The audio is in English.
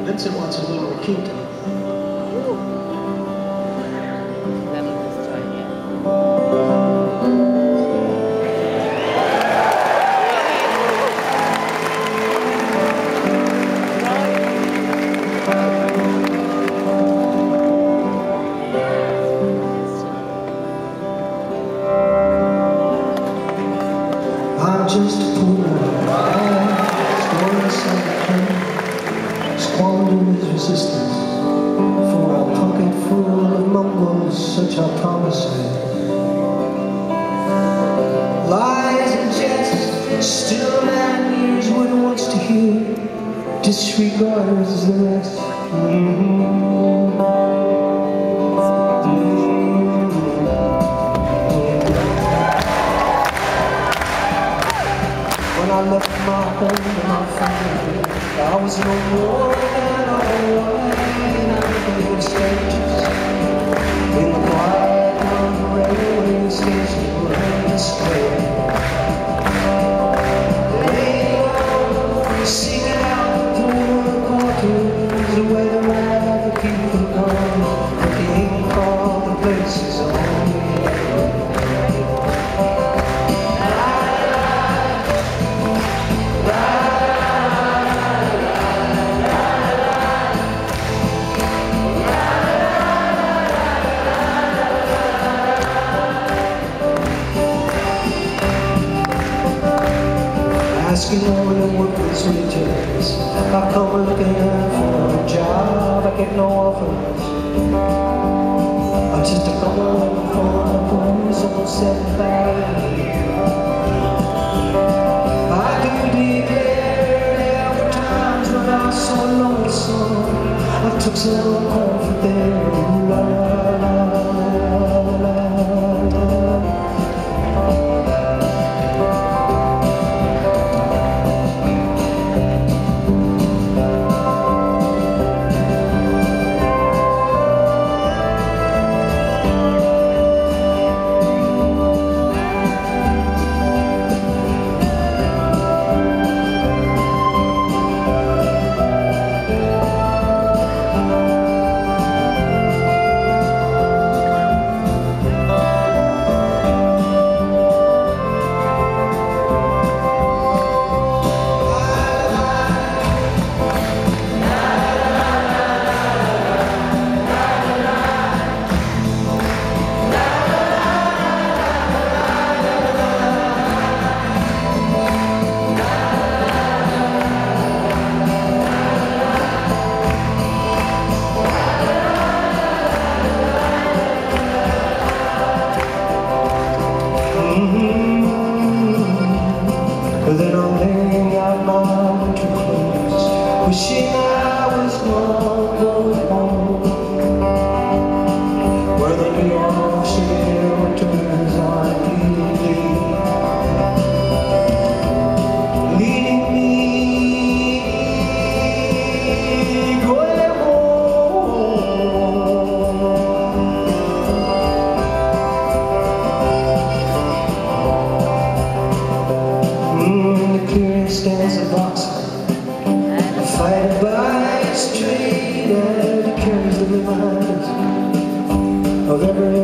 Vincent wants a little requinto. I'm just a poor man, storing inside the pen, squandering his resistance for a pocket full of mumbles, such are promises. Lies and jests, still man ears what he wants to hear, disregards the rest. When I left my home and my family, I was no more than a white and strangers in the quiet of the railway station where I stayed. Singing out through the quarters, the weather the people gone, looking for the places on me. Asking all the workers returns. I come looking for a job, I get no offers. I'm just a couple for the blues on setback. I do declare there were times when I was so lonesome, I took some comfort there. Then I'm laying out my winter clothes, wishing I was going home, where the New York City winters are leading me, going home. The clearing stands of oxen, fighting by a street, and it carries the reminders of every